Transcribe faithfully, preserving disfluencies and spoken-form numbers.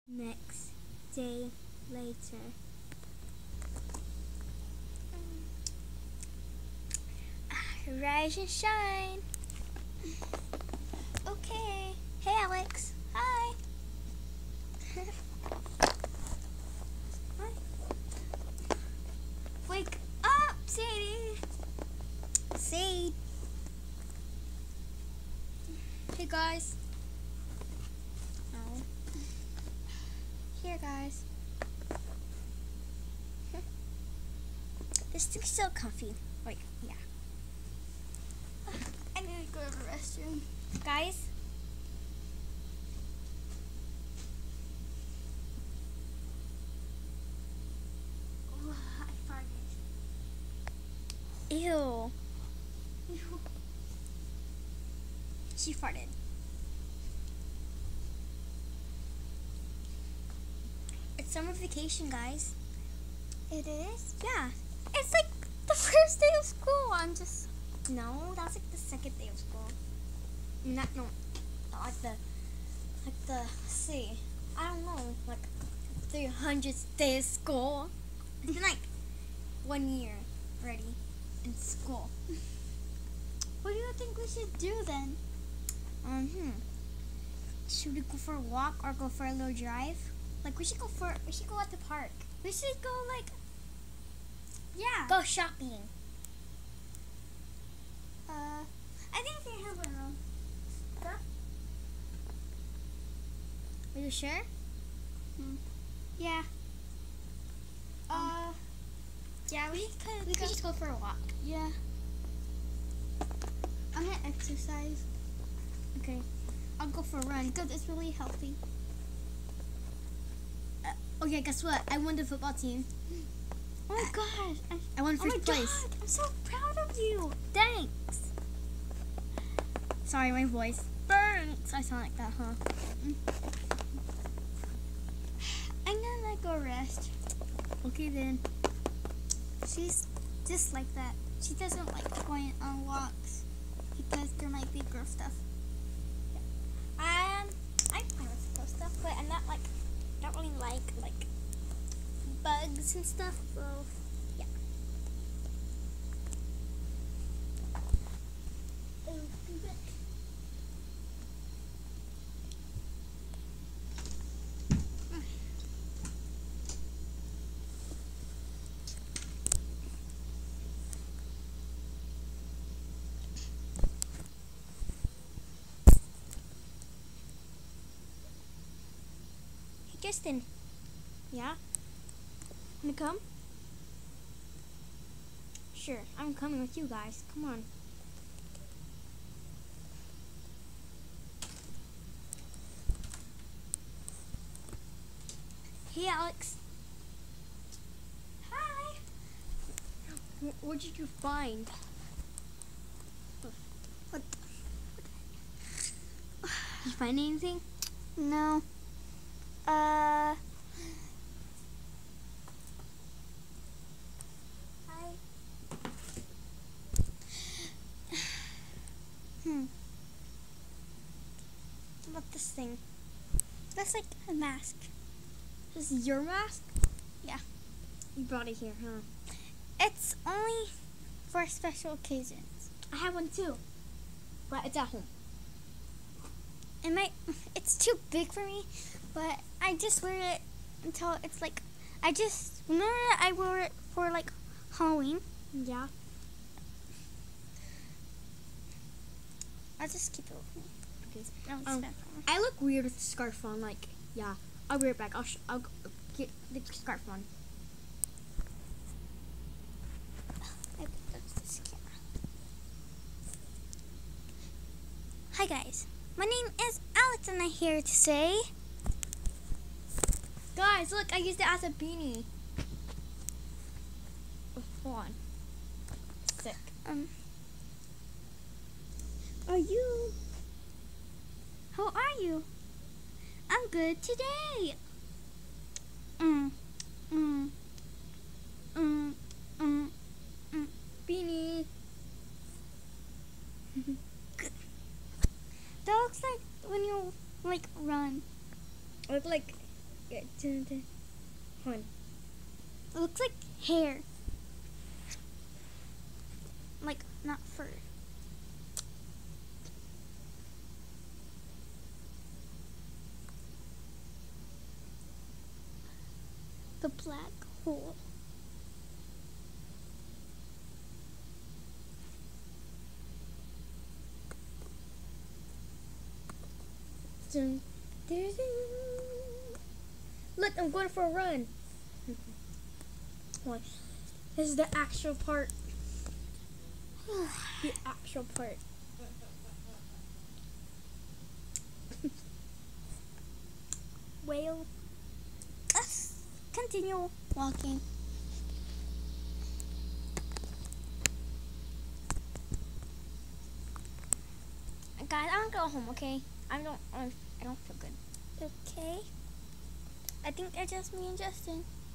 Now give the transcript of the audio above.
Next day later. Rise and shine. Okay. Hey, Alex. Hi. Hi. Wake up, Sadie. Sadie. Hey, guys. Oh. Here, guys. This thing's so comfy. Wait, yeah. I need to go to the restroom. Guys? Oh, I farted. Ew. Ew. She farted. It's summer vacation, guys. It is? Yeah. It's like the first day of school. I'm just... No, that's like the second day of school. Not, no, not like the, like the, see, I don't know, like three hundredth day of school. It's been like one year already in school. What do you think we should do then? Um, hmm. Should we go for a walk or go for a little drive? Like we should go for, we should go at the park. We should go like, yeah. Go shopping. Uh, I think they have a room. Huh? Are you sure? Hmm. Yeah. Uh, yeah, we could. We could just go for a walk. Yeah. I'm gonna exercise. Okay. I'll go for a run because it's really healthy. Uh, okay, guess what? I won the football team. Oh my gosh! I, I won first oh my place. God, I'm so proud of you. Thanks. Sorry, my voice burns. I sound like that, huh? I'm gonna go rest. Okay then. She's just like that. She doesn't like going on walks because there might be gross stuff. Um, I'm fine with gross stuff, but I'm not like, don't really like like bugs and stuff. So yeah. Hey, Justin. Yeah? Wanna come? Sure, I'm coming with you guys. Come on. Hey, Alex. Hi. What did you find? What? Did you find anything? No. Uh. Hi. Hmm. What about this thing? That's like a mask. This is your mask? Yeah. You brought it here, huh? It's only for special occasions. I have one too, but it's at home. It might, it's too big for me, but I just wear it until it's like, I just, remember I wore it for like Halloween? Yeah. I'll just keep it with me. Okay. Um, I look weird with the scarf on, like, yeah. I'll be right back. I'll, sh I'll get the scarf on. I that's this camera. Hi guys, my name is Alex and I'm here to say, guys, look, I used it as a beanie. Oh, hold on. Sick. Um. Are you? How are you? I'm good today. Mm, mm, mm, mm, mm. Beanie. That looks like when you like run. I look like Yeah, dun, dun. Hold on. It looks like hair. Like, not fur. The black hole. Dun, dun, dun. Look, I'm going for a run. Hold on. This is the actual part. The actual part. Whale. Let's continue walking. Guys, I want to go home, okay? I don't, I don't feel good. Okay. I think they're just me and Justin.